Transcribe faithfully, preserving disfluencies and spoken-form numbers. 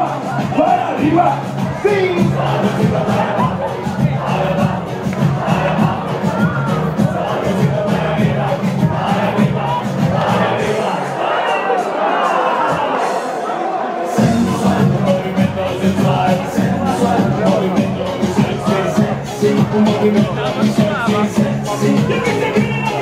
para arriba, sí. Un movimiento muy sexy, sexy.